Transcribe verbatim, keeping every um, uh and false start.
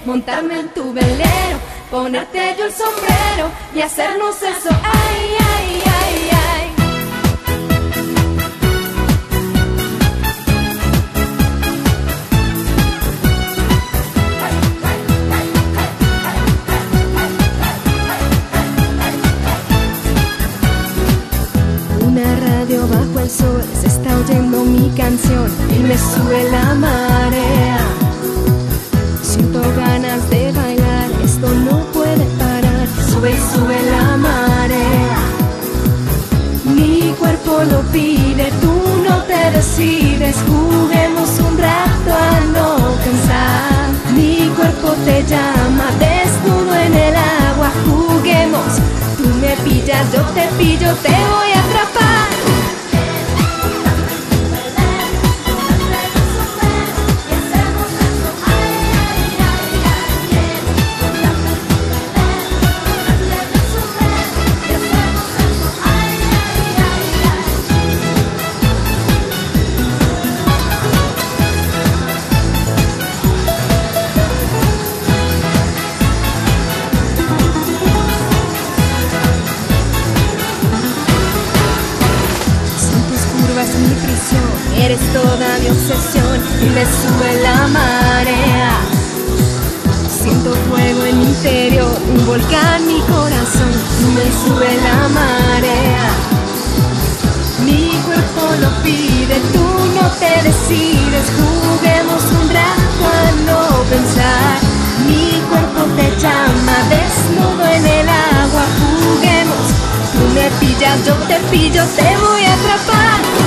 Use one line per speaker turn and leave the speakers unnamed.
montarme en tu velero, ponerte yo el sombrero y hacernos eso. Ay, ay, ay, ay. Bajo el sol se está oyendo mi canción y me sube la marea. Siento ganas de bailar, esto no puede parar. Sube, sube la marea. Mi cuerpo lo pide, tú no te decides. Juguemos un rato a no pensar. Mi cuerpo te llama, desnudo en el agua. Juguemos, tú me pillas, yo te pillo, te voy a atrapar. Mi prisión, eres toda mi obsesión y me sube la marea. Siento fuego en mi interior, un volcán mi corazón y me sube la marea. Mi cuerpo lo pide, tú no te decides. Juguemos un rato a no pensar. Mi cuerpo te llama, desnudo en el agua. Juguemos, tú me pillas, yo te pillo, te voy a atrapar.